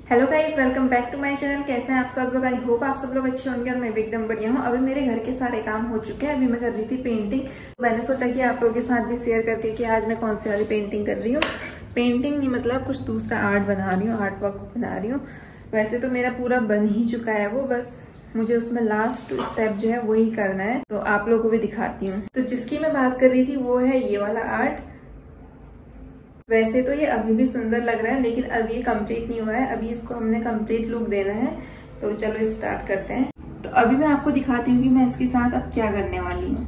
Hello guys, welcome back to my channel. कैसे हैं आप सब लोग? आई होप आप सब लोग अच्छे होंगे और मैं भी एकदम बढ़िया हूँ। अभी मेरे घर के सारे काम हो चुके हैं। अभी मैं कर रही थी पेंटिंग। मैंने सोचा कि आप लोगों के साथ भी शेयर करती हूँ कि आज मैं कौन सी वाली पेंटिंग कर रही हूँ। पेंटिंग नहीं, मतलब कुछ दूसरा आर्ट बना रही हूँ, आर्ट वर्क बना रही हूँ। वैसे तो मेरा पूरा बन ही चुका है वो, बस मुझे उसमें लास्ट स्टेप जो है वही करना है, तो आप लोगों को भी दिखाती हूँ। तो जिसकी मैं बात कर रही थी वो है ये वाला आर्ट। वैसे तो ये अभी भी सुंदर लग रहा है, लेकिन अभी ये कंप्लीट नहीं हुआ है। अभी इसको हमने कंप्लीट लुक देना है, तो चलो स्टार्ट करते हैं। तो अभी मैं आपको दिखाती हूँ कि मैं इसके साथ अब क्या करने वाली हूँ।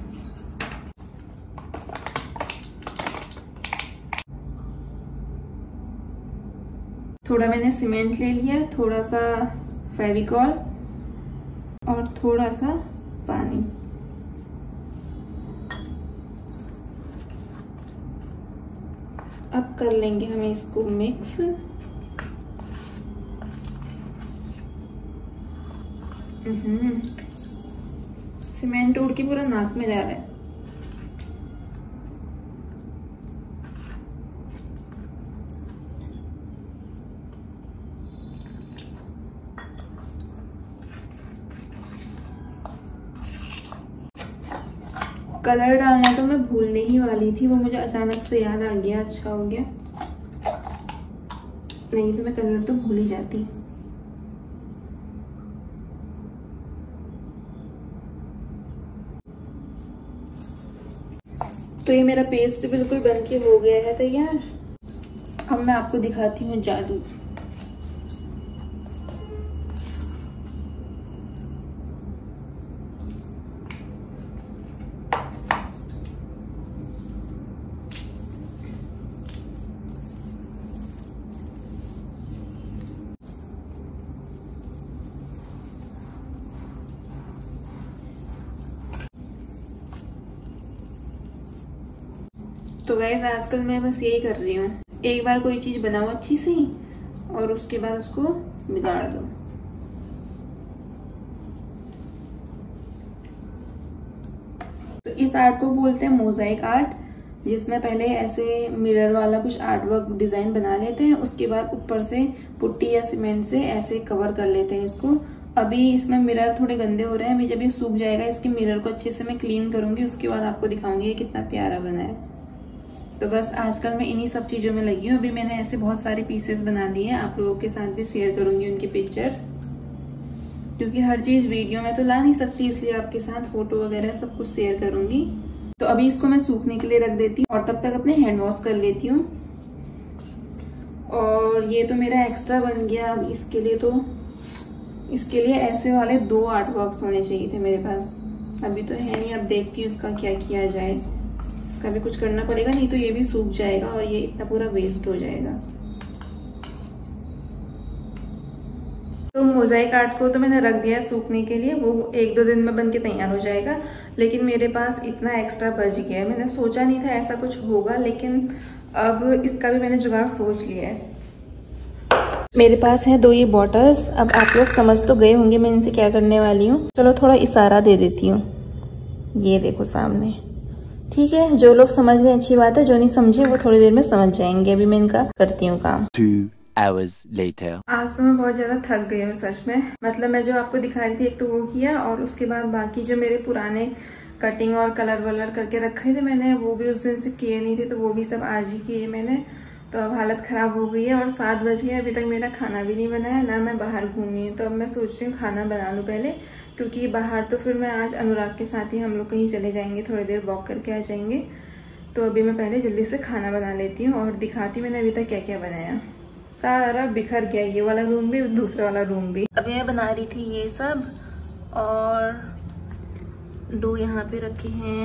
थोड़ा मैंने सीमेंट ले लिया, थोड़ा सा फेविकॉल और थोड़ा सा पानी। अब कर लेंगे हम इसको मिक्स। सीमेंट उड़ के पूरा नाक में जा रहा है। कलर डालना तो मैं भूलने ही वाली थी, वो मुझे अचानक से याद आ गया। अच्छा हो गया, नहीं तो मैं कलर तो भूल ही जाती। तो ये मेरा पेस्ट बिल्कुल बन के हो गया है तैयार। अब मैं आपको दिखाती हूँ जादू। तो गाइस, आजकल मैं बस यही कर रही हूँ, एक बार कोई चीज बनाओ अच्छी सी और उसके बाद उसको बिगाड़ दो। तो इस आर्ट को बोलते हैं मोजाइक आर्ट, जिसमें पहले ऐसे मिरर वाला कुछ आर्ट वर्क डिजाइन बना लेते हैं, उसके बाद ऊपर से पुट्टी या सीमेंट से ऐसे कवर कर लेते हैं इसको। अभी इसमें मिरर थोड़े गंदे हो रहे हैं, अभी जब ये सूख जाएगा इसके मिरर को अच्छे से मैं क्लीन करूंगी, उसके बाद आपको दिखाऊंगी ये कितना प्यारा बना है। तो बस आजकल मैं इन्हीं सब चीजों में लगी हूँ। अभी मैंने ऐसे बहुत सारे पीसेस बना लिए हैं, आप लोगों के साथ भी शेयर करूंगी उनकी पिक्चर्स, क्योंकि हर चीज वीडियो में तो ला नहीं सकती, इसलिए आपके साथ फोटो वगैरह सब कुछ शेयर करूंगी। तो अभी इसको मैं सूखने के लिए रख देती हूँ और तब तक अपने हैंड वॉश कर लेती हूँ। और ये तो मेरा एक्स्ट्रा बन गया। अब इसके लिए ऐसे वाले 2 आर्ट वर्क्स होने चाहिए थे मेरे पास। अभी तो है नहीं, अब देखती हूँ इसका क्या किया जाए। इसका भी कुछ करना पड़ेगा, नहीं तो ये भी सूख जाएगा और ये इतना पूरा वेस्ट हो जाएगा। तो मोजाइक आर्ट को तो मैंने रख दिया सूखने के लिए, वो 1-2 दिन में बन के तैयार हो जाएगा। लेकिन मेरे पास इतना एक्स्ट्रा बच गया है, मैंने सोचा नहीं था ऐसा कुछ होगा, लेकिन अब इसका भी मैंने जुगाड़ सोच लिया है। मेरे पास है 2 ये बॉटल्स। अब आप लोग समझ तो गए होंगे मैं इनसे क्या करने वाली हूँ। चलो थोड़ा इशारा दे देती हूँ, ये देखो सामने। ठीक है, जो लोग समझ गए अच्छी बात है, जो नहीं समझे वो थोड़ी देर में समझ जाएंगे। अभी मैं इनका करती हूँ काम। 2 hours later. आज तो मैं बहुत ज्यादा थक गई हूँ सच में। मतलब मैं जो आपको दिखा रही थी, एक तो वो किया और उसके बाद बाकी जो मेरे पुराने कटिंग और कलर वलर करके रखे थे मैंने, वो भी उस दिन से किए नहीं थे, तो वो भी सब आज ही किए मैंने। तो अब हालत खराब हो गई है और 7 बज गए, अभी तक मेरा खाना भी नहीं बना है, ना मैं बाहर घूमी हूँ। तो अब मैं सोच रही हूँ खाना बना लूँ पहले, क्योंकि बाहर तो फिर मैं आज अनुराग के साथ ही हम लोग कहीं चले जाएंगे, थोड़ी देर वॉक करके आ जाएंगे। तो अभी मैं पहले जल्दी से खाना बना लेती हूँ और दिखाती हूँ मैंने अभी तक क्या क्या बनाया। सारा बिखर गया, ये वाला रूम भी, दूसरा वाला रूम भी। अभी मैं बना रही थी ये सब, और 2 यहाँ पे रखे हैं।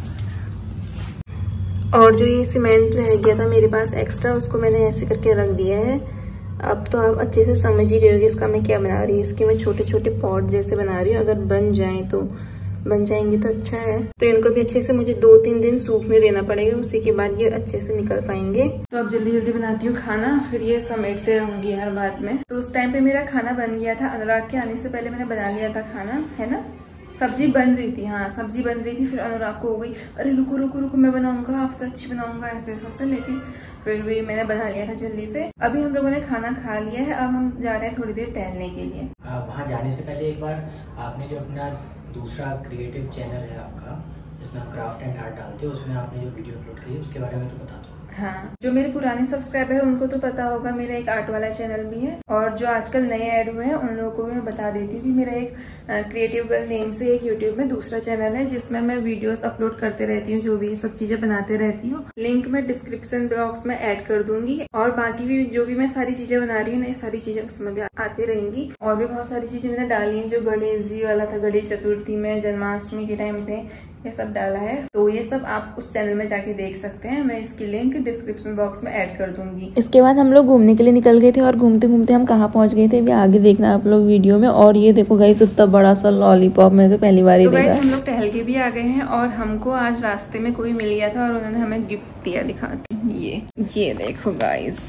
और जो ये सीमेंट रह गया था मेरे पास एक्स्ट्रा, उसको मैंने ऐसे करके रख दिया है। अब तो आप अच्छे से समझ ही गए होंगे इसका मैं क्या बना रही हूँ। इसके मैं छोटे छोटे पॉट जैसे बना रही हूँ, अगर बन जाएंगे तो अच्छा है। तो इनको भी अच्छे से मुझे 2-3 दिन सूखने देना पड़ेगा, उसी के बाद ये अच्छे से निकल पाएंगे। तो अब जल्दी जल्दी बनाती हूँ खाना, फिर ये समेटते रहूंगी हर बात में। तो उस टाइम पे मेरा खाना बन गया था, अनुराग के आने से पहले मैंने बना लिया था खाना, है ना। सब्जी बन रही थी, हाँ सब्जी बन रही थी। फिर अनुराग को हो गई, अरे रुको रुको रुको मैं बनाऊंगा, आपसे अच्छी बनाऊंगा, ऐसे ऐसे। लेकिन फिर भी मैंने बना लिया था जल्दी से। अभी हम लोगों ने खाना खा लिया है, अब हम जा रहे हैं थोड़ी देर टहलने के लिए। वहाँ जाने से पहले एक बार आपने जो अपना दूसरा क्रिएटिव चैनल है आपका, जिसमें आप क्राफ्ट एंड आर्ट डालते हो, उसमें आपने जो वीडियो अपलोड की है उसके बारे में तो बता दो। हाँ, जो मेरे पुराने सब्सक्राइबर है उनको तो पता होगा, मेरा एक आर्ट वाला चैनल भी है। और जो आजकल नए ऐड हुए हैं उन लोगों को भी मैं बता देती हूँ कि मेरा एक क्रिएटिव गर्ल नेम से एक यूट्यूब में दूसरा चैनल है, जिसमें मैं वीडियोस अपलोड करते रहती हूँ, जो भी सब चीजें बनाते रहती हूँ। लिंक मैं डिस्क्रिप्शन बॉक्स में ऐड कर दूंगी। और बाकी भी जो भी मैं सारी चीजें बना रही हूँ ना, ये सारी चीजें उसमें भी आती रहेंगी। और भी बहुत सारी चीजें मैंने डाली है, जो गणेश जी वाला था, गणेश चतुर्थी में, जन्माष्टमी के टाइम पे ये सब डाला है। तो ये सब आप उस चैनल में जाके देख सकते हैं, मैं इसकी लिंक डिस्क्रिप्शन बॉक्स में ऐड कर दूंगी। इसके बाद हम लोग घूमने के लिए निकल गए थे और घूमते घूमते हम कहाँ पहुँच गए थे भी आगे देखना आप लोग वीडियो में। और ये देखो गाइस, इतना बड़ा सा लॉलीपॉप मैं तो पहली बार ही देखा। हम लोग टहल के भी आ गए हैं और हमको आज रास्ते में कोई मिल गया था और उन्होंने हमें गिफ्ट दिया। दिखाती हूँ, ये देखो गाइस,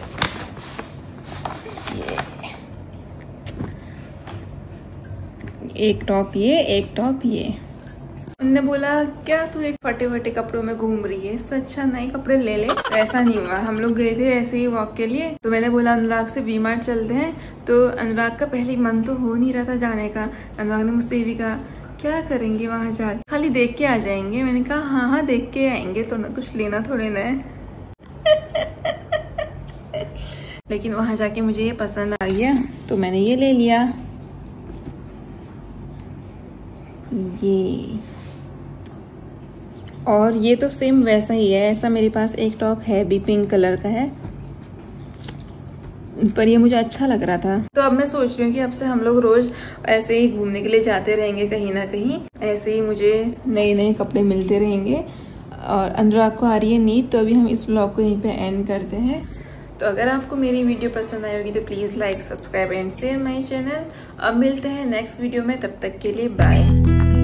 एक टॉप ये, एक टॉप ये। उन्होंने बोला क्या तू एक फटे फटे कपड़ों में घूम रही है, इससे अच्छा नए कपड़े ले ले। ऐसा नहीं हुआ, हम लोग गए थे ऐसे ही वॉक के लिए। तो मैंने बोला अनुराग से वी मार्ट चलते हैं, तो अनुराग का पहले मन तो हो नहीं रहा था जाने का। अनुराग ने मुझसे ये भी कहा क्या करेंगे वहां जाके, खाली देख के आ जाएंगे। मैंने कहा हाँ हाँ देख के आएंगे, तो ना कुछ लेना थोड़े ना है। लेकिन वहां जाके मुझे ये पसंद आ गया तो मैंने ये ले लिया। ये और ये तो सेम वैसा ही है, ऐसा मेरे पास एक टॉप है भी, पिंक कलर का है, पर ये मुझे अच्छा लग रहा था। तो अब मैं सोच रही हूँ कि अब से हम लोग रोज ऐसे ही घूमने के लिए जाते रहेंगे कहीं ना कहीं, ऐसे ही मुझे नए नए कपड़े मिलते रहेंगे। और अनुराग को आ रही है नींद, तो अभी हम इस ब्लॉग को यहीं पे एंड करते हैं। तो अगर आपको मेरी वीडियो पसंद आई होगी तो please like, subscribe and share my channel. अब मिलते हैं नेक्स्ट वीडियो में, तब तक के लिए बाय।